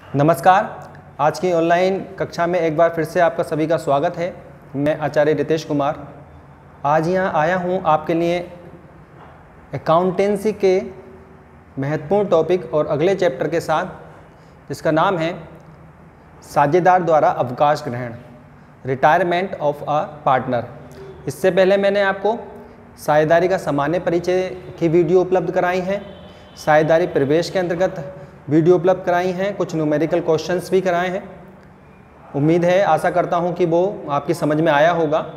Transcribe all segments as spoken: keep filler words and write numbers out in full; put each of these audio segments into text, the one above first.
नमस्कार। आज की ऑनलाइन कक्षा में एक बार फिर से आपका सभी का स्वागत है। मैं आचार्य रितेश कुमार आज यहाँ आया हूँ आपके लिए अकाउंटेंसी के महत्वपूर्ण टॉपिक और अगले चैप्टर के साथ, जिसका नाम है साझेदार द्वारा अवकाश ग्रहण, रिटायरमेंट ऑफ अ पार्टनर। इससे पहले मैंने आपको साझेदारी का सामान्य परिचय की वीडियो उपलब्ध कराई हैं, साझेदारी प्रवेश के अंतर्गत वीडियो उपलब्ध कराई हैं, कुछ न्यूमेरिकल क्वेश्चंस भी कराए हैं। उम्मीद है, आशा करता हूं कि वो आपकी समझ में आया होगा।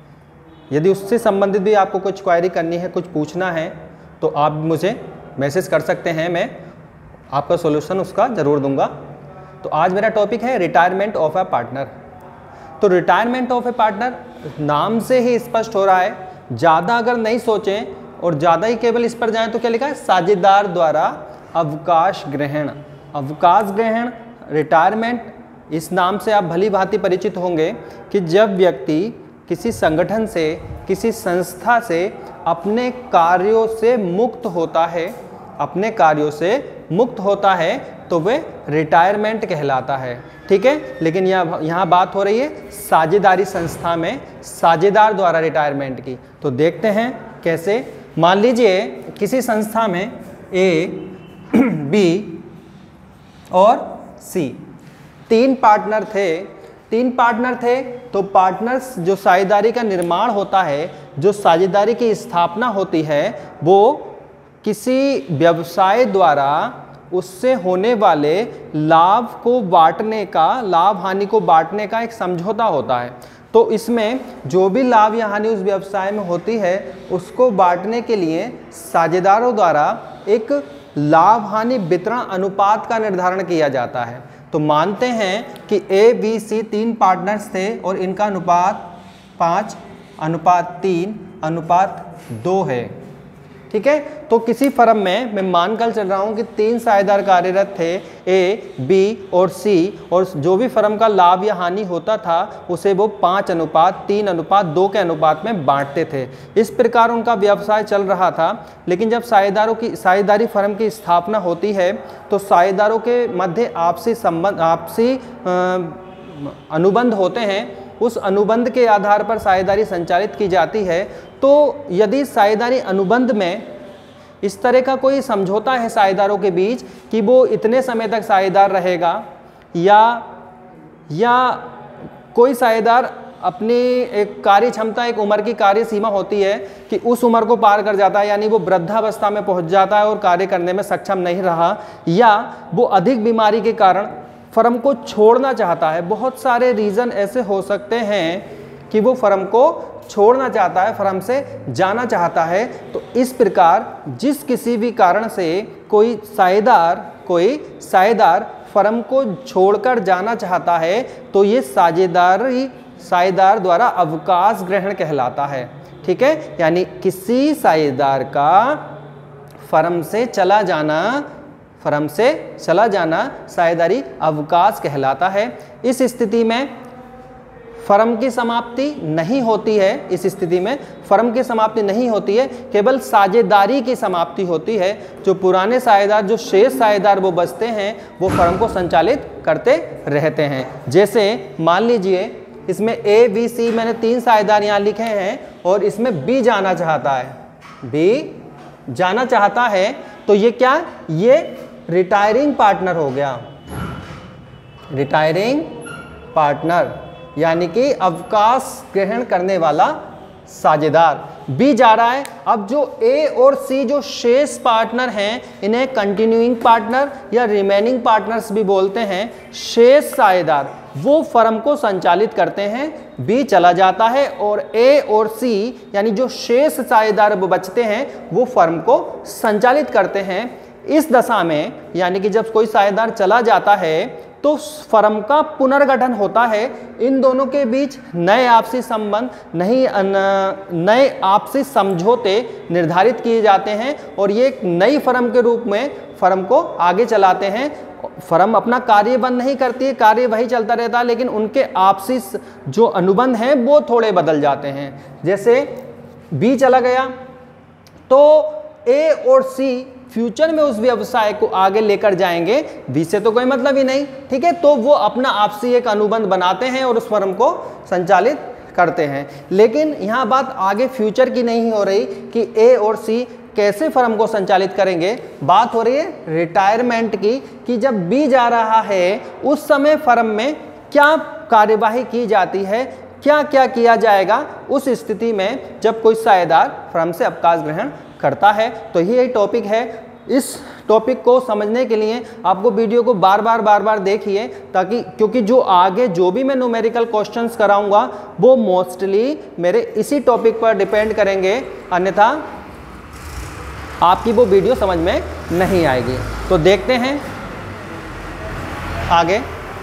यदि उससे संबंधित भी आपको कुछ क्वायरी करनी है, कुछ पूछना है, तो आप मुझे मैसेज कर सकते हैं, मैं आपका सॉल्यूशन उसका ज़रूर दूंगा। तो आज मेरा टॉपिक है रिटायरमेंट ऑफ ए पार्टनर। तो रिटायरमेंट ऑफ ए पार्टनर नाम से ही स्पष्ट हो रहा है, ज़्यादा अगर नहीं सोचें और ज़्यादा ही केवल इस पर जाएं तो क्या लिखा है, साझेदार द्वारा अवकाश ग्रहण। अवकाश ग्रहण, रिटायरमेंट, इस नाम से आप भली भांति परिचित होंगे कि जब व्यक्ति किसी संगठन से, किसी संस्था से अपने कार्यों से मुक्त होता है, अपने कार्यों से मुक्त होता है तो वे रिटायरमेंट कहलाता है। ठीक है, लेकिन यहाँ यहाँ बात हो रही है साझेदारी संस्था में साझेदार द्वारा रिटायरमेंट की। तो देखते हैं कैसे। मान लीजिए किसी संस्था में ए, बी और सी तीन पार्टनर थे तीन पार्टनर थे तो पार्टनर्स, जो साझेदारी का निर्माण होता है, जो साझेदारी की स्थापना होती है, वो किसी व्यवसाय द्वारा उससे होने वाले लाभ को बांटने का, लाभ हानि को बांटने का एक समझौता होता है। तो इसमें जो भी लाभ या हानि उस व्यवसाय में होती है, उसको बांटने के लिए साझेदारों द्वारा एक लाभ हानि वितरण अनुपात का निर्धारण किया जाता है। तो मानते हैं कि ए, बी, सी तीन पार्टनर्स थे और इनका अनुपात पाँच अनुपात तीन अनुपात दो है। ठीक है, तो किसी फर्म में मैं मानकर चल रहा हूं कि तीन साझेदार कार्यरत थे, ए, बी और सी, और जो भी फर्म का लाभ या हानि होता था उसे वो पाँच अनुपात तीन अनुपात दो के अनुपात में बांटते थे। इस प्रकार उनका व्यवसाय चल रहा था। लेकिन जब साझेदारों की साझेदारी फर्म की स्थापना होती है तो साझेदारों के मध्य आपसी संबंध, आपसी अनुबंध होते हैं। उस अनुबंध के आधार पर साझेदारी संचालित की जाती है। तो यदि साझेदारी अनुबंध में इस तरह का कोई समझौता है साझेदारों के बीच कि वो इतने समय तक साझेदार रहेगा, या या कोई साझेदार अपनी एक कार्य क्षमता, एक उम्र की कार्य सीमा होती है कि उस उम्र को पार कर जाता है, यानी वो वृद्धावस्था में पहुंच जाता है और कार्य करने में सक्षम नहीं रहा, या वो अधिक बीमारी के कारण फर्म को छोड़ना चाहता है। बहुत सारे रीज़न ऐसे हो सकते हैं कि वो फर्म को छोड़ना चाहता है, फर्म से जाना चाहता है। तो इस प्रकार जिस किसी भी कारण से कोई साझेदार कोई साझेदार फर्म को छोड़कर जाना चाहता है तो ये साझेदारी साझेदार द्वारा अवकाश ग्रहण कहलाता है। ठीक है, यानी किसी साझेदार का फर्म से चला जाना फर्म से चला जाना साझेदारी अवकाश कहलाता है। इस स्थिति में फर्म की समाप्ति नहीं होती है इस स्थिति में फर्म की समाप्ति नहीं होती है, केवल साझेदारी की समाप्ति होती है। जो पुराने साझेदार, जो शेष साझेदार वो बचते हैं, वो फर्म को संचालित करते रहते हैं। जैसे मान लीजिए इसमें ए, बी, सी, मैंने तीन साझेदार यहाँ लिखे हैं और इसमें बी जाना चाहता है, बी जाना चाहता है तो ये क्या, ये रिटायरिंग पार्टनर हो गया। रिटायरिंग पार्टनर यानी कि अवकाश ग्रहण करने वाला साझेदार। बी जा रहा है। अब जो ए और सी, जो शेष पार्टनर हैं, इन्हें कंटिन्यूइंग पार्टनर या रिमेनिंग पार्टनर्स भी बोलते हैं। शेष साझेदार वो फर्म को संचालित करते हैं। बी चला जाता है और ए और सी यानी जो शेष साझेदार वो बचते हैं वो फर्म को संचालित करते हैं। इस दशा में यानी कि जब कोई साझेदार चला जाता है तो फर्म का पुनर्गठन होता है। इन दोनों के बीच नए आपसी संबंध, नहीं नए आपसी समझौते निर्धारित किए जाते हैं और ये एक नई फर्म के रूप में फर्म को आगे चलाते हैं। फर्म अपना कार्य बंद नहीं करती है, कार्य वही चलता रहता है, लेकिन उनके आपसी जो अनुबंध हैं वो थोड़े बदल जाते हैं। जैसे बी चला गया तो ए और सी फ्यूचर में उस व्यवसाय को आगे लेकर जाएंगे, बी से तो कोई मतलब ही नहीं, ठीक है। तो वो अपना आपसी एक अनुबंध बनाते हैं और उस फर्म को संचालित करते हैं। लेकिन यहाँ बात आगे फ्यूचर की नहीं हो रही कि ए और सी कैसे फर्म को संचालित करेंगे, बात हो रही है रिटायरमेंट की, कि जब बी जा रहा है उस समय फर्म में क्या कार्यवाही की जाती है, क्या क्या किया जाएगा उस स्थिति में जब कोई साझेदार फर्म से अवकाश ग्रहण करता है। तो यही टॉपिक है। इस टॉपिक को समझने के लिए आपको वीडियो को बार बार बार बार देखिए, ताकि क्योंकि जो आगे जो भी मैं न्यूमेरिकल क्वेश्चंस कराऊंगा वो मोस्टली मेरे इसी टॉपिक पर डिपेंड करेंगे, अन्यथा आपकी वो वीडियो समझ में नहीं आएगी। तो देखते हैं आगे।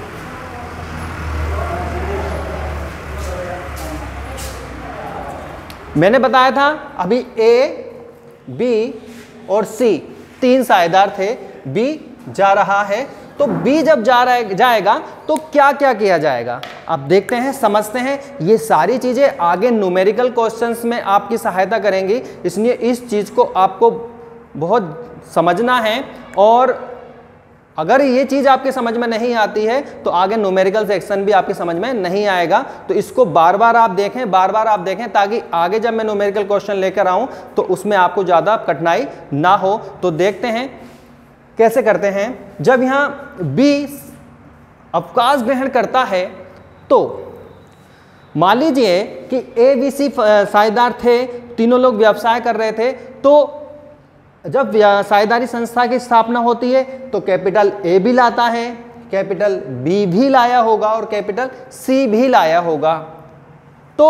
मैंने बताया था अभी ए, बी और सी तीन साझेदार थे, बी जा रहा है, तो बी जब जा रहा है जाएगा तो क्या क्या किया जाएगा, अब देखते हैं, समझते हैं। ये सारी चीज़ें आगे न्यूमेरिकल क्वेश्चंस में आपकी सहायता करेंगी, इसलिए इस चीज़ को आपको बहुत समझना है। और अगर ये चीज़ आपके समझ में नहीं आती है तो आगे न्यूमेरिकल सेक्शन भी आपके समझ में नहीं आएगा। तो इसको बार बार आप देखें, बार बार आप देखें, ताकि आगे जब मैं न्यूमेरिकल क्वेश्चन लेकर आऊँ तो उसमें आपको ज़्यादा कठिनाई ना हो। तो देखते हैं कैसे करते हैं। जब यहाँ बी अवकाश ग्रहण करता है तो मान लीजिए कि ए बी सी साझेदार थे, तीनों लोग व्यवसाय कर रहे थे, तो जब साझेदारी संस्था की स्थापना होती है तो कैपिटल ए भी लाता है, कैपिटल बी भी लाया होगा और कैपिटल सी भी लाया होगा। तो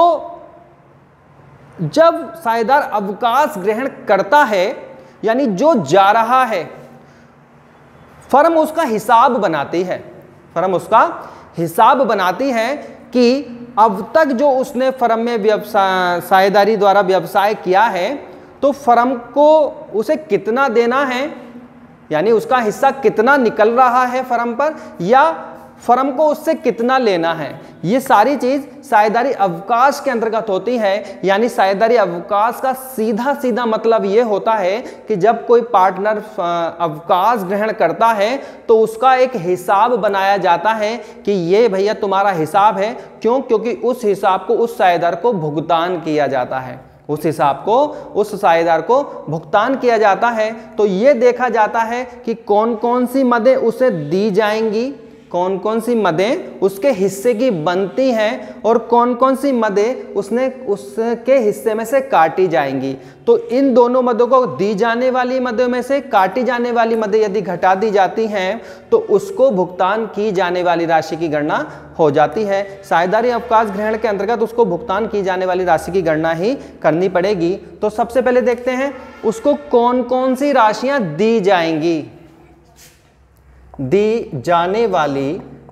जब साझेदार अवकाश ग्रहण करता है, यानी जो जा रहा है, फर्म उसका हिसाब बनाती है, फर्म उसका हिसाब बनाती है कि अब तक जो उसने फर्म में व्यवसाय साझेदारी द्वारा व्यवसाय किया है तो फर्म को उसे कितना देना है, यानी उसका हिस्सा कितना निकल रहा है फर्म पर, या फर्म को उससे कितना लेना है। ये सारी चीज साझेदारी अवकाश के अंतर्गत होती है। यानी साझेदारी अवकाश का सीधा सीधा मतलब ये होता है कि जब कोई पार्टनर अवकाश ग्रहण करता है तो उसका एक हिसाब बनाया जाता है कि ये भैया तुम्हारा हिसाब है। क्यों? क्योंकि उस हिसाब को उस साझेदार को भुगतान किया जाता है, उस हिसाब को उस साझेदार को भुगतान किया जाता है। तो ये देखा जाता है कि कौन कौन सी मदें उसे दी जाएंगी, कौन कौन सी मदें उसके हिस्से की बनती हैं और कौन कौन सी मदें उसने उसके हिस्से में से काटी जाएंगी। तो इन दोनों मदों को दी जाने वाली मदों में से काटी जाने वाली मदें यदि घटा दी जाती हैं तो उसको भुगतान की जाने वाली राशि की गणना हो जाती है। साझेदारी अवकाश ग्रहण के अंतर्गत उसको भुगतान की जाने वाली राशि की गणना ही करनी पड़ेगी। तो सबसे पहले देखते हैं उसको कौन कौन सी राशियां दी जाएंगी। दी जाने वाली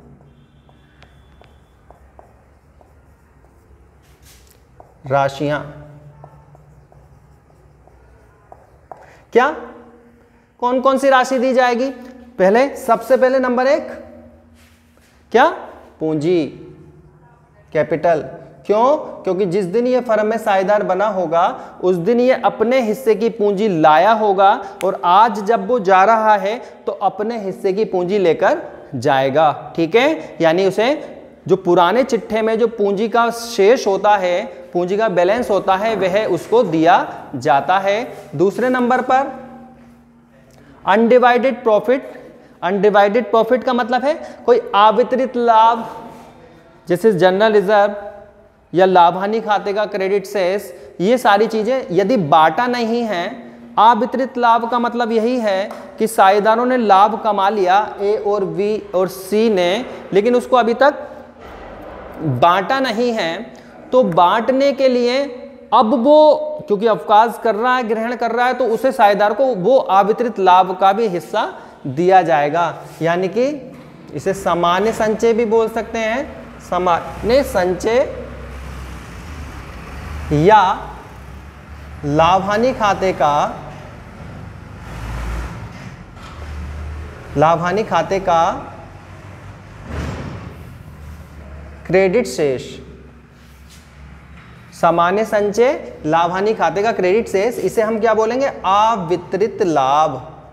राशियां क्या, कौन कौन सी राशि दी जाएगी? पहले सबसे पहले नंबर एक क्या, पूंजी, कैपिटल। क्यों? क्योंकि जिस दिन ये फर्म में साझेदार बना होगा उस दिन ये अपने हिस्से की पूंजी लाया होगा और आज जब वो जा रहा है तो अपने हिस्से की पूंजी लेकर जाएगा। ठीक है, यानी उसे जो पुराने चिट्ठे में जो पूंजी का शेष होता है, पूंजी का बैलेंस होता है, वह उसको दिया जाता है। दूसरे नंबर पर अनडिवाइडेड प्रॉफिट। अनडिवाइडेड प्रॉफिट का मतलब है कोई अवितरित लाभ, जैसे जनरल रिजर्व या लाभ हानि खाते का क्रेडिट शेष, ये सारी चीजें यदि बांटा नहीं है। अवितरित लाभ का मतलब यही है कि साझेदारों ने लाभ कमा लिया, ए और बी और सी ने, लेकिन उसको अभी तक बांटा नहीं है। तो बांटने के लिए अब वो क्योंकि अवकाश कर रहा है, ग्रहण कर रहा है, तो उसे साझेदार को वो अवितरित लाभ का भी हिस्सा दिया जाएगा। यानी कि इसे सामान्य संचय भी बोल सकते हैं, सामान्य संचय या लाभ हानि खाते का लाभ हानि खाते का क्रेडिट शेष। सामान्य संचय लाभ हानि खाते का क्रेडिट शेष, इसे हम क्या बोलेंगे? अवितरित लाभ।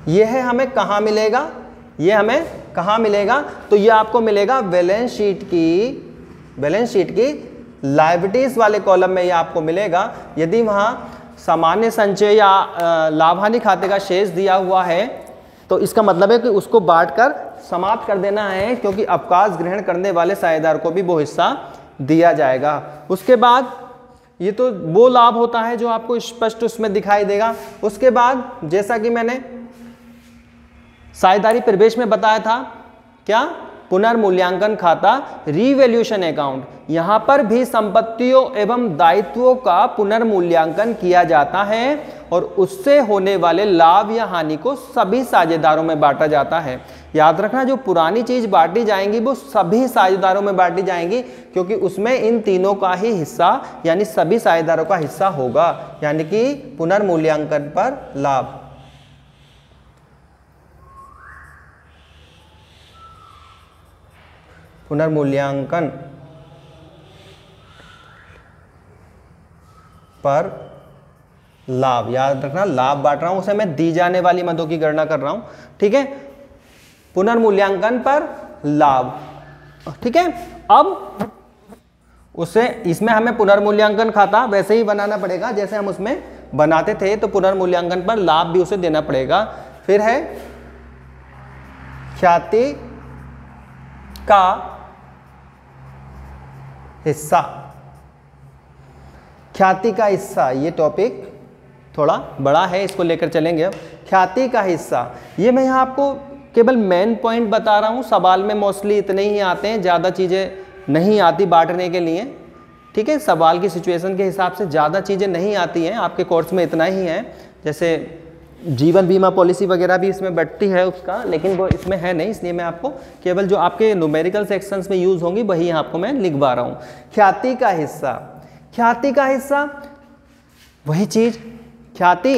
ये है हमें कहाँ मिलेगा, ये हमें कहाँ मिलेगा, तो ये आपको मिलेगा बैलेंस शीट की, बैलेंस शीट की लायबिलिटीज वाले कॉलम में ये आपको मिलेगा। यदि वहाँ सामान्य संचय या लाभ हानि खाते का शेष दिया हुआ है तो इसका मतलब है कि उसको बांटकर समाप्त कर देना है, क्योंकि अवकाश ग्रहण करने वाले साझेदार को भी वो हिस्सा दिया जाएगा। उसके बाद ये तो वो लाभ होता है जो आपको स्पष्ट उसमें दिखाई देगा। उसके बाद जैसा कि मैंने साझेदारी प्रवेश में बताया था, क्या, पुनर्मूल्यांकन खाता, रीवैल्यूएशन अकाउंट, यहाँ पर भी संपत्तियों एवं दायित्वों का पुनर्मूल्यांकन किया जाता है और उससे होने वाले लाभ या हानि को सभी साझेदारों में बांटा जाता है। याद रखना, जो पुरानी चीज बांटी जाएंगी वो सभी साझेदारों में बांटी जाएंगी, क्योंकि उसमें इन तीनों का ही हिस्सा यानी सभी साझेदारों का हिस्सा होगा, यानी कि पुनर्मूल्यांकन पर लाभ। पुनर्मूल्यांकन पर लाभ, याद रखना लाभ बांट रहा हूं उसे मैं दी जाने वाली मदों की गणना कर रहा हूं, ठीक है। पुनर्मूल्यांकन पर लाभ, ठीक है। अब उसे इसमें हमें पुनर्मूल्यांकन खाता वैसे ही बनाना पड़ेगा जैसे हम उसमें बनाते थे, तो पुनर्मूल्यांकन पर लाभ भी उसे देना पड़ेगा। फिर है ख्याति का हिस्सा, ख्याति का हिस्सा, ये टॉपिक थोड़ा बड़ा है, इसको लेकर चलेंगे। अब ख्याति का हिस्सा, ये मैं यहाँ आपको केवल मेन पॉइंट बता रहा हूँ, सवाल में मोस्टली इतने ही आते हैं, ज़्यादा चीज़ें नहीं आती बांटने के लिए, ठीक है। सवाल की सिचुएशन के हिसाब से ज़्यादा चीज़ें नहीं आती हैं, आपके कोर्स में इतना ही है। जैसे जीवन बीमा पॉलिसी वगैरह भी इसमें बढ़ती है उसका, लेकिन वो इसमें है नहीं, इसलिए मैं आपको केवल जो आपके न्यूमेरिकल सेक्शंस में यूज़ होंगी वही आपको मैं लिखवा रहा हूँ। ख्याति का हिस्सा, ख्याति का हिस्सा वही चीज़, ख्याति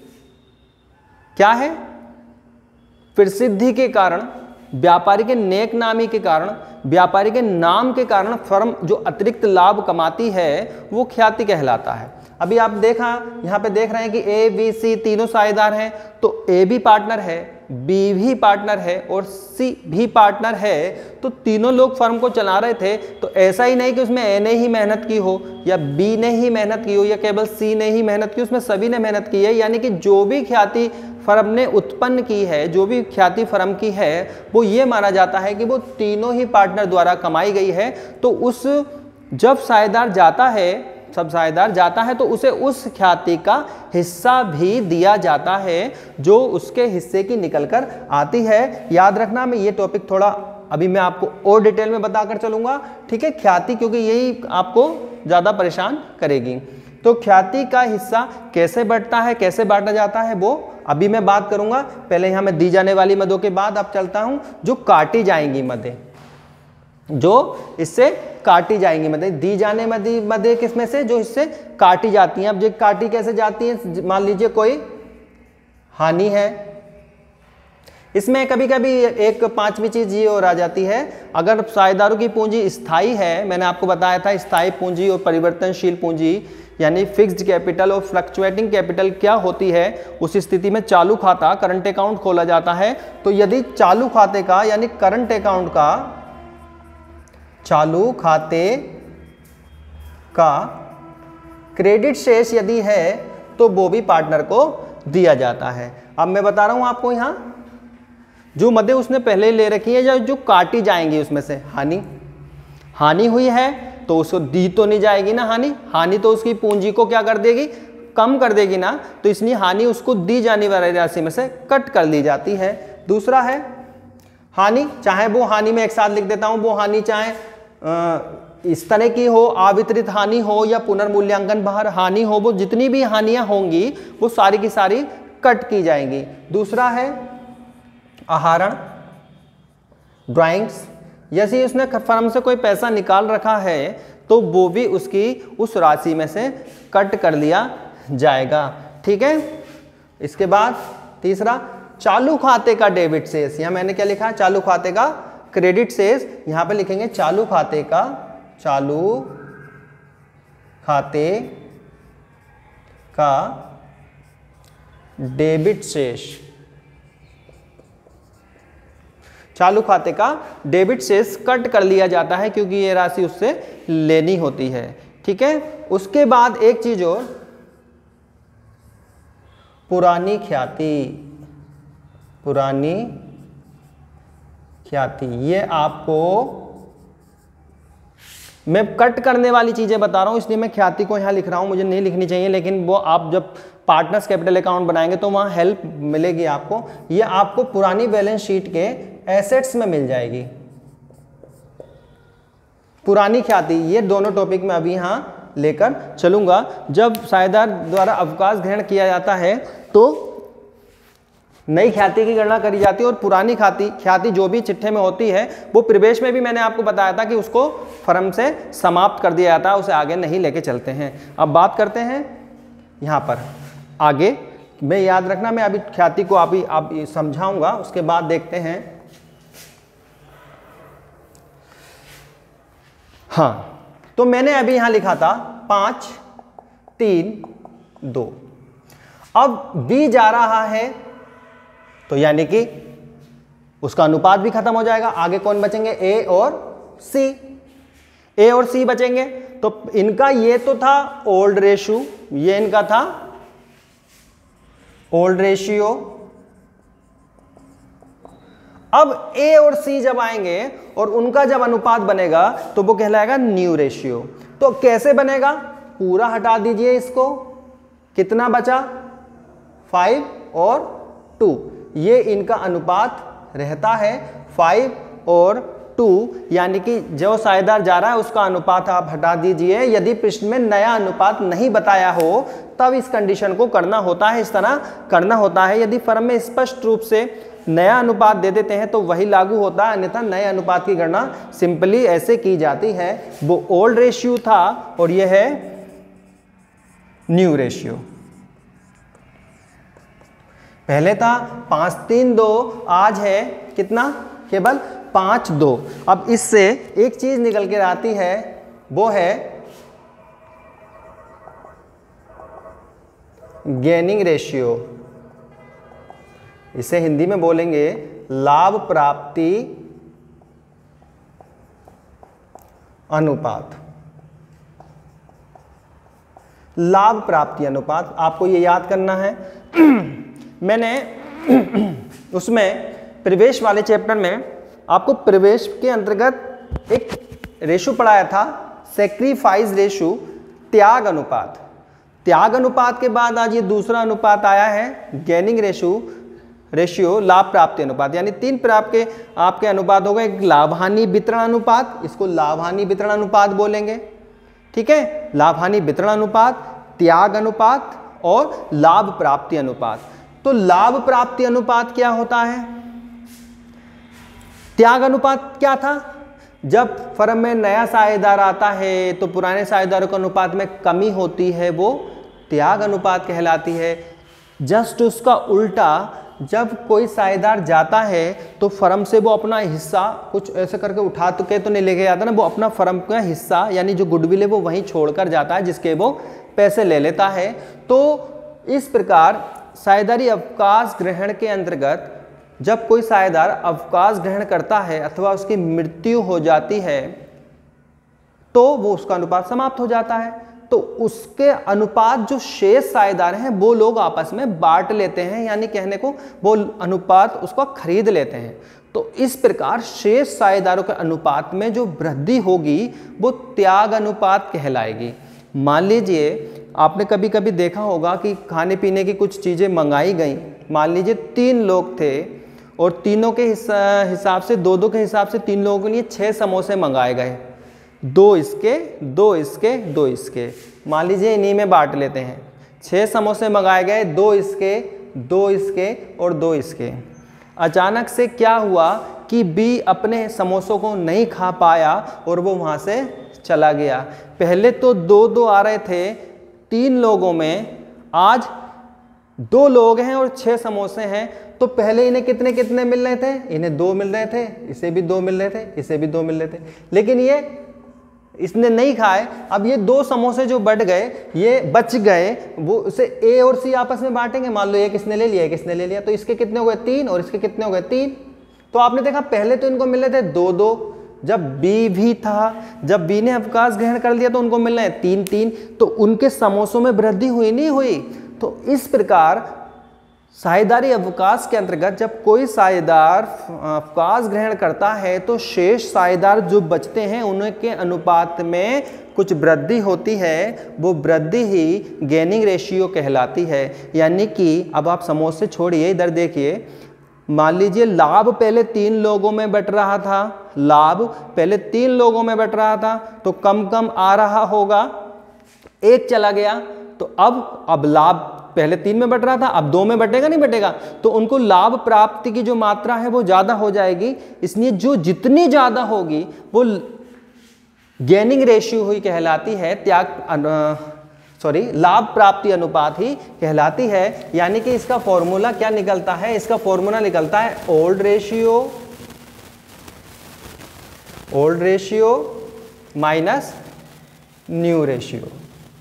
क्या है, प्रसिद्धि के कारण, व्यापारी के नेक नामी के कारण, व्यापारी के नाम के कारण फर्म जो अतिरिक्त लाभ कमाती है वो ख्याति कहलाता है। अभी आप देखा यहाँ पे देख रहे हैं कि ए बी सी तीनों साझेदार हैं, तो ए भी पार्टनर है, बी भी पार्टनर है और सी भी पार्टनर है, तो तीनों लोग फर्म को चला रहे थे। तो ऐसा ही नहीं कि उसमें ए ने ही मेहनत की हो या बी ने ही मेहनत की हो या केवल सी ने ही मेहनत की, उसमें सभी ने मेहनत की है। यानी कि जो भी ख्याति फर्म ने उत्पन्न की है, जो भी ख्याति फर्म की है, वो ये माना जाता है कि वो तीनों ही पार्टनर द्वारा कमाई गई है। तो उस जब साझेदार जाता है, सब साझेदार जाता है, तो उसे उस ख्याति का हिस्सा भी दिया जाता है जो उसके हिस्से की निकल कर आती है। याद रखना, मैं ये टॉपिक थोड़ा अभी मैं आपको और डिटेल में बताकर चलूंगा, ठीक है, ख्याति, क्योंकि यही आपको ज़्यादा परेशान करेगी। तो ख्याति का हिस्सा कैसे बढ़ता है, कैसे बांटा जाता है, वो अभी मैं बात करूंगा। पहले यहाँ मैं दी जाने वाली मदों के बाद अब चलता हूँ जो काटी जाएंगी मदें, जो इससे काटी जाएंगी मदें। दी जाने मदी मदें किसमें से, जो इससे काटी जाती हैं। अब ये काटी कैसे जाती हैं, मान लीजिए कोई हानि है, इसमें कभी कभी एक पांचवी चीज ये और आ जाती है, अगर साझेदारों की पूंजी स्थायी है, मैंने आपको बताया था स्थायी पूंजी और परिवर्तनशील पूंजी यानी फिक्स्ड कैपिटल और फ्लक्चुएटिंग कैपिटल क्या होती है, उस स्थिति में चालू खाता करंट अकाउंट खोला जाता है। तो यदि चालू खाते का यानी करंट अकाउंट का, चालू खाते का क्रेडिट शेष यदि है तो वो भी पार्टनर को दिया जाता है। अब मैं बता रहा हूं आपको, यहां जो मदें उसने पहले ले रखी है या जो काटी जाएंगी उसमें से, हानि हानि हुई है तो उसको दी तो नहीं जाएगी ना हानि, हानि तो उसकी पूंजी को क्या कर देगी, कम कर देगी ना, तो इसलिए हानि उसको दी जाने वाली राशि में से कट कर दी जाती है। दूसरा है हानि, चाहे वो हानि में एक साथ लिख देता हूं, वो हानि चाहे आ, इस तरह की हो, अवितरित हानि हो या पुनर्मूल्यांकन बाहर हानि हो, वो जितनी भी हानियां होंगी वो सारी की सारी कट की जाएंगी। दूसरा है आहरण, ड्राइंग्स, यदि उसने फर्म से कोई पैसा निकाल रखा है तो वो भी उसकी उस राशि में से कट कर लिया जाएगा, ठीक है। इसके बाद तीसरा चालू खाते का डेबिट शेष, यहाँ मैंने क्या लिखा है, चालू खाते का क्रेडिट शेष, यहाँ पे लिखेंगे चालू खाते का, चालू खाते का डेबिट शेष, चालू खाते का डेबिट शेष कट कर लिया जाता है क्योंकि ये राशि उससे लेनी होती है। ठीक है, उसके बाद एक चीज और, पुरानी ख्याति। पुरानी ख्याति ये आपको, मैं कट करने वाली चीजें बता रहा हूं इसलिए मैं ख्याति को यहां लिख रहा हूं, मुझे नहीं लिखनी चाहिए, लेकिन वो आप जब पार्टनर्स कैपिटल अकाउंट बनाएंगे तो वहां हेल्प मिलेगी आपको। ये आपको पुरानी बैलेंस शीट के एसेट्स में मिल जाएगी। पुरानी ख्याति, ये दोनों टॉपिक में अभी यहां लेकर चलूंगा। जब साझेदार द्वारा अवकाश ग्रहण किया जाता है तो नई ख्याति की गणना करी जाती है और पुरानी ख्याति ख्याति जो भी चिट्ठे में होती है वो प्रवेश में भी मैंने आपको बताया था कि उसको फर्म से समाप्त कर दिया जाता है, उसे आगे नहीं लेके चलते हैं। अब बात करते हैं यहाँ पर आगे, मैं याद रखना मैं अभी ख्याति को अभी आप समझाऊंगा, उसके बाद देखते हैं। हाँ, तो मैंने अभी यहाँ लिखा था पाँच तीन दो, अब बी जा रहा है तो यानी कि उसका अनुपात भी खत्म हो जाएगा। आगे कौन बचेंगे? ए और सी। ए और सी बचेंगे। तो इनका ये तो था ओल्ड रेशियो, ये इनका था ओल्ड रेशियो। अब ए और सी जब आएंगे और उनका जब अनुपात बनेगा तो वो कहलाएगा न्यू रेशियो। तो कैसे बनेगा? पूरा हटा दीजिए इसको, कितना बचा? फाइव और टू, ये इनका अनुपात रहता है फाइव और टू, यानी कि जो साझेदार जा रहा है उसका अनुपात आप हटा दीजिए। यदि प्रश्न में नया अनुपात नहीं बताया हो तब इस कंडीशन को करना होता है, इस तरह करना होता है। यदि फर्म में स्पष्ट रूप से नया अनुपात दे देते हैं तो वही लागू होता है, अन्यथा नए अनुपात की गणना सिंपली ऐसे की जाती है। वो ओल्ड रेशियो था और यह है न्यू रेशियो। पहले था पाँच तीन दो, आज है कितना? केवल पाँच दो। अब इससे एक चीज निकल के आती है, वो है गेनिंग रेशियो। इसे हिंदी में बोलेंगे लाभ प्राप्ति अनुपात। लाभ प्राप्ति अनुपात आपको ये याद करना है। मैंने उसमें प्रवेश वाले चैप्टर में आपको प्रवेश के अंतर्गत एक रेशो पढ़ाया था, सेक्रीफाइस रेशो, त्याग अनुपात। त्याग अनुपात के बाद आज ये दूसरा अनुपात आया है गेनिंग रेशो रेशियो, लाभ प्राप्ति अनुपात। यानी तीन प्रकार के आपके अनुपात हो गए। एक लाभ हानि वितरण अनुपात, इसको लाभ हानि वितरण अनुपात बोलेंगे। ठीक है, लाभ हानि वितरण अनुपात, त्याग अनुपात और लाभ प्राप्ति अनुपात। तो लाभ प्राप्ति अनुपात क्या होता है? त्याग अनुपात क्या था? जब फर्म में नया साझेदार आता है तो पुराने साझेदारों के अनुपात में कमी होती है, वो त्याग अनुपात कहलाती है। जस्ट उसका उल्टा, जब कोई साझेदार जाता है तो फर्म से वो अपना हिस्सा कुछ ऐसे करके उठा तो के तो नहीं लेके जाता ना, वो अपना फर्म का हिस्सा यानी जो गुडविल है वो वहीं छोड़कर जाता है, जिसके वो पैसे ले लेता है। तो इस प्रकार साझेदारी अवकाश ग्रहण के अंतर्गत जब कोई साझेदार अवकाश ग्रहण करता है अथवा उसकी मृत्यु हो जाती है तो वो उसका अनुपात समाप्त हो जाता है। तो उसके अनुपात जो शेष साझेदार हैं वो लोग आपस में बांट लेते हैं, यानी कहने को वो अनुपात उसको खरीद लेते हैं। तो इस प्रकार शेष साझेदारों के अनुपात में जो वृद्धि होगी वो त्याग अनुपात कहलाएगी। मान लीजिए आपने कभी कभी देखा होगा कि खाने पीने की कुछ चीज़ें मंगाई गई, मान लीजिए तीन लोग थे और तीनों के हिसाब से दो दो के हिसाब से तीन लोगों के लिए छः समोसे मंगाए गए, दो इसके दो इसके दो इसके, मान लीजिए इन्हीं में बांट लेते हैं। छः समोसे मंगाए गए, दो इसके दो इसके और दो इसके। अचानक से क्या हुआ कि बी अपने समोसों को नहीं खा पाया और वो वहाँ से चला गया। पहले तो दो दो आ रहे थे तीन लोगों में, आज दो लोग हैं और छः समोसे हैं। तो पहले इन्हें कितने कितने मिल रहे थे? इन्हें दो मिल रहे थे, इसे भी दो मिल रहे थे, इसे भी दो मिल रहे थे, लेकिन ये इसने नहीं खाए। अब ये दो समोसे जो बढ़ गए, ये बच गए, वो उसे ए और सी आपस में बांटेंगे। मान लो ये किसने ले लिया, किसने ले लिया, तो इसके कितने हो गए? तीन, और इसके कितने हो गए? तीन। तो आपने देखा पहले तो इनको मिले थे दो दो, जब बी भी था, जब बी ने अवकाश ग्रहण कर लिया तो उनको मिल रहे हैं तीन तीन, तो उनके समोसों में वृद्धि हुई नहीं हुई। तो इस प्रकार साझेदारी अवकाश के अंतर्गत जब कोई साझेदार अवकाश ग्रहण करता है तो शेष साझेदार जो बचते हैं उनके अनुपात में कुछ वृद्धि होती है, वो वृद्धि ही गेनिंग रेशियो कहलाती है। यानी कि अब आप समोसे छोड़िए, इधर देखिए, मान लीजिए लाभ पहले तीन लोगों में बट रहा था, लाभ पहले तीन लोगों में बट रहा था तो कम कम आ रहा होगा, एक चला गया तो अब अब लाभ पहले तीन में बट रहा था, अब दो में बटेगा नहीं बटेगा, तो उनको लाभ प्राप्ति की जो मात्रा है वो ज्यादा हो जाएगी। इसलिए जो जितनी ज्यादा होगी वो गेनिंग रेशियो हुई कहलाती है, त्याग सॉरी लाभ प्राप्ति अनुपात ही कहलाती है। यानी कि इसका फॉर्मूला क्या निकलता है, इसका फॉर्मूला निकलता है old ratio old ratio minus new ratio.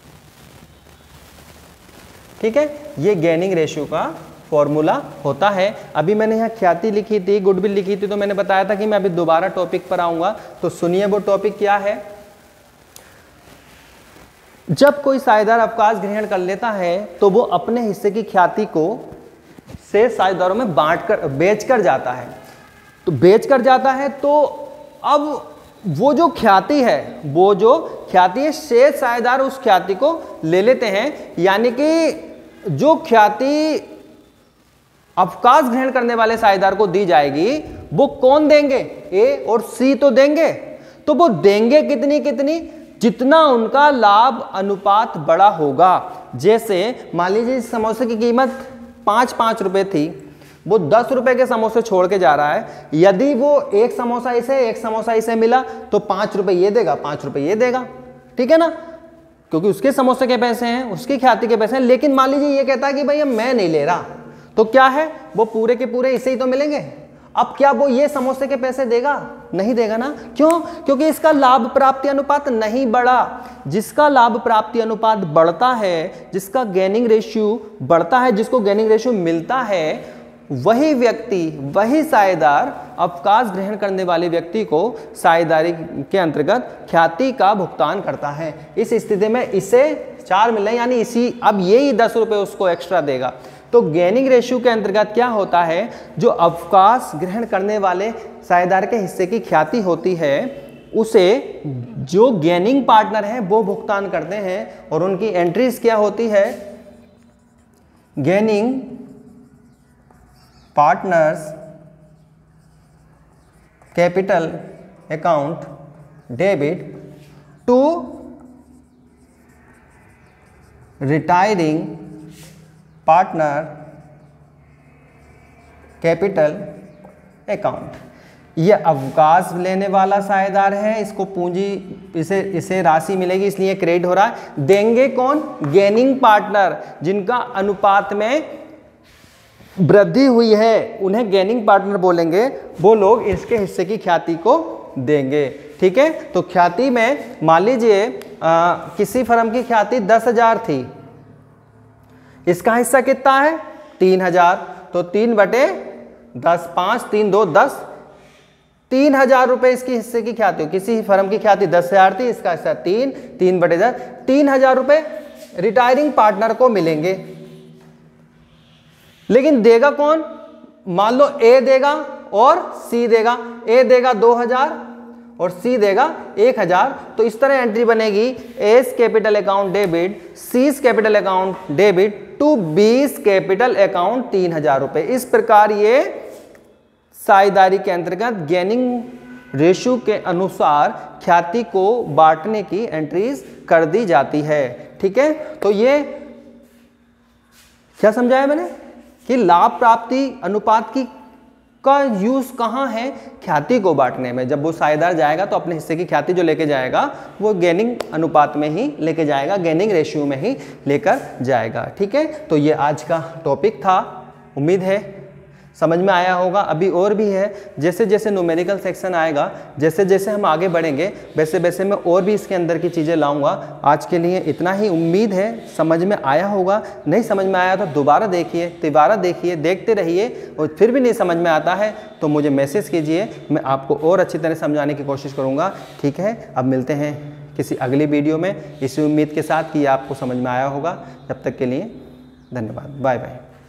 ठीक है, ये गेनिंग रेशियो का फॉर्मूला होता है। अभी मैंने यहाँ ख्याति लिखी थी, गुडविल लिखी थी, तो मैंने बताया था कि मैं अभी दोबारा टॉपिक पर आऊंगा, तो सुनिए वो टॉपिक क्या है। जब कोई साझेदार अवकाश ग्रहण कर लेता है तो वो अपने हिस्से की ख्याति को से साझेदारों में बांट कर बेच कर जाता है। तो बेच कर जाता है तो अब वो जो ख्याति है वो जो ख्याति है शेष साझेदार उस ख्याति को ले लेते हैं। यानी कि जो ख्याति अवकाश ग्रहण करने वाले साझेदार को दी जाएगी वो कौन देंगे, ए और सी तो देंगे। तो वो देंगे कितनी कितनी, जितना उनका लाभ अनुपात बड़ा होगा। जैसे मान लीजिए इस समोसे की कीमत पाँच पाँच रुपए थी, वो दस रुपए के समोसे छोड़ के जा रहा है। यदि वो एक समोसा इसे एक समोसा इसे मिला तो पाँच रुपए ये देगा, पाँच रुपए ये देगा, ठीक है ना, क्योंकि उसके समोसे के पैसे हैं, उसकी ख्याति के पैसे हैं। लेकिन मान लीजिए ये कहता है कि भैया मैं नहीं ले रहा, तो क्या है, वो पूरे के पूरे इसे ही तो मिलेंगे। अब क्या वो ये समोसे के पैसे देगा, नहीं देगा ना। क्यों? क्योंकि इसका लाभ प्राप्ति अनुपात नहीं बढ़ा। जिसका लाभ प्राप्ति अनुपात बढ़ता है, जिसका गेनिंग रेशियो बढ़ता है, जिसको गेनिंग रेशियो मिलता है, वही व्यक्ति, वही साझेदार अवकाश ग्रहण करने वाले व्यक्ति को साझेदारी के अंतर्गत ख्याति का भुगतान करता है। इस स्थिति में इसे चार मिल रहे, यानी इसी अब यही दस रुपए उसको एक्स्ट्रा देगा। तो गेनिंग रेशियो के अंतर्गत क्या होता है, जो अवकाश ग्रहण करने वाले साझेदार के हिस्से की ख्याति होती है उसे जो गेनिंग पार्टनर है वो भुगतान करते हैं। और उनकी एंट्रीज क्या होती है, gaining partners capital account debit to retiring partner capital account. ये अवकाश लेने वाला साझेदार है, इसको पूंजी इसे इसे राशि मिलेगी इसलिए क्रेडिट हो रहा है। देंगे कौन, गेनिंग पार्टनर, जिनका अनुपात में वृद्धि हुई है उन्हें गेनिंग पार्टनर बोलेंगे। वो लोग इसके हिस्से की ख्याति को देंगे। ठीक है, तो ख्याति में मान लीजिए किसी फर्म की ख्याति दस हजार थी, इसका हिस्सा कितना है तीन हजार, तो तीन बटे दस, पांच तीन दो दस, तीन हजार रुपए इसकी हिस्से की ख्याति। किसी फर्म की ख्याति दस हजार थी, इसका हिस्सा तीन, तीन बटे दस, तीन हजार रुपए रिटायरिंग पार्टनर को मिलेंगे। लेकिन देगा कौन, मान लो ए देगा और सी देगा। ए देगा दो हजार और सी देगा एक हजार। तो इस तरह एंट्री बनेगी, A's capital account debit, C's capital account debit to B's capital account तीन हजार रुपए। इस प्रकार ये साझेदारी के अंतर्गत गेनिंग रेशियो के अनुसार ख्याति को बांटने की एंट्रीज कर दी जाती है। ठीक है, तो ये क्या समझाया मैंने कि लाभ प्राप्ति अनुपात की का यूज कहाँ है, ख्याति को बांटने में। जब वो साझेदार जाएगा तो अपने हिस्से की ख्याति जो लेके जाएगा वो गेनिंग अनुपात में ही लेके जाएगा, गेनिंग रेशियो में ही लेकर जाएगा। ठीक है, तो ये आज का टॉपिक था। उम्मीद है समझ में आया होगा। अभी और भी है, जैसे जैसे न्यूमेरिकल सेक्शन आएगा, जैसे जैसे हम आगे बढ़ेंगे वैसे वैसे मैं और भी इसके अंदर की चीज़ें लाऊंगा। आज के लिए इतना ही, उम्मीद है समझ में आया होगा। नहीं समझ में आया तो दोबारा देखिए, तिबारा देखिए, देखते रहिए, और फिर भी नहीं समझ में आता है तो मुझे मैसेज कीजिए, मैं आपको और अच्छी तरह समझाने की कोशिश करूँगा। ठीक है, अब मिलते हैं किसी अगली वीडियो में, इसी उम्मीद के साथ कि आपको समझ में आया होगा। तब तक के लिए धन्यवाद, बाय बाय।